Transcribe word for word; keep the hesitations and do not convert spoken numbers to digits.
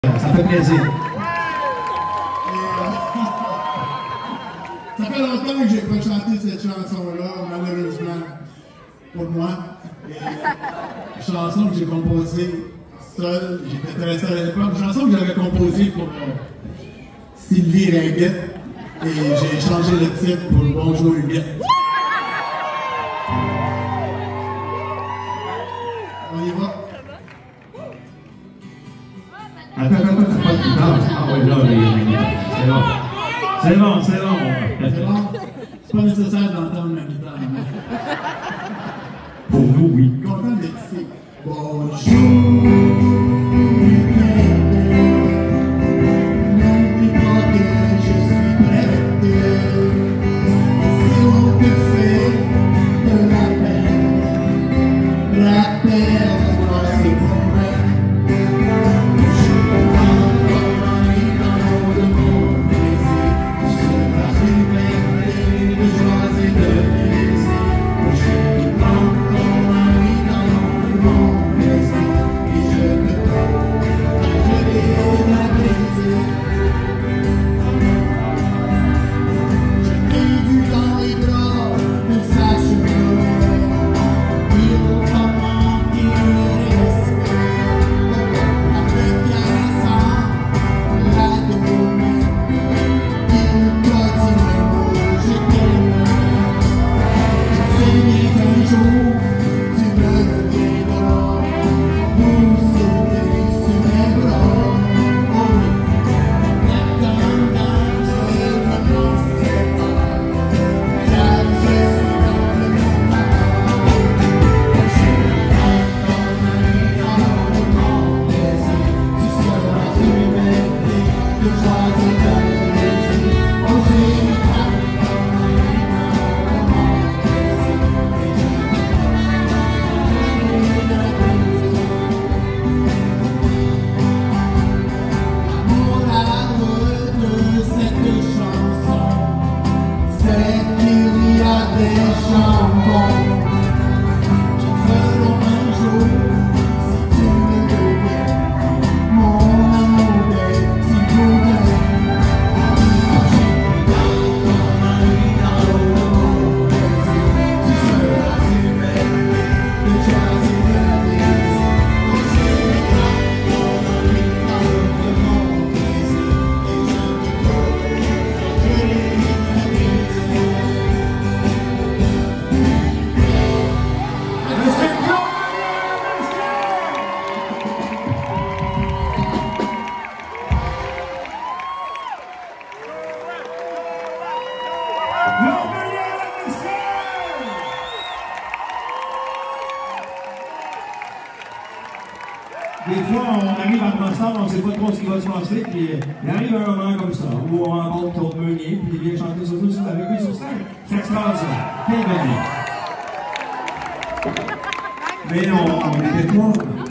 Ça fait plaisir. Ça fait longtemps que je n'ai pas chanté cette chanson-là, malheureusement, pour moi. Et, une chanson que j'ai composée seule, j'étais très seul à l'époque. Une chanson que j'avais composée pour euh, Sylvie Ringuette. Et j'ai changé le titre pour Bonjour Huguette. On y va? Attends, attends, attends, t'as pas de guitare. Ah oui, là, c'est bon. C'est bon, c'est bon. C'est bon? C'est pas nécessaire d'entendre ma guitare. Pour nous, oui. Content d'être ici. Bonjour. Des fois, on arrive ensemble, on ne sait pas trop ce qui va se passer, puis il arrive un moment comme ça, où on rencontre Claude Meunier, puis il vient chanter sur nous, avec lui sur scène. C'est extraordinaire. Quelle bonne. Mais on, on était pas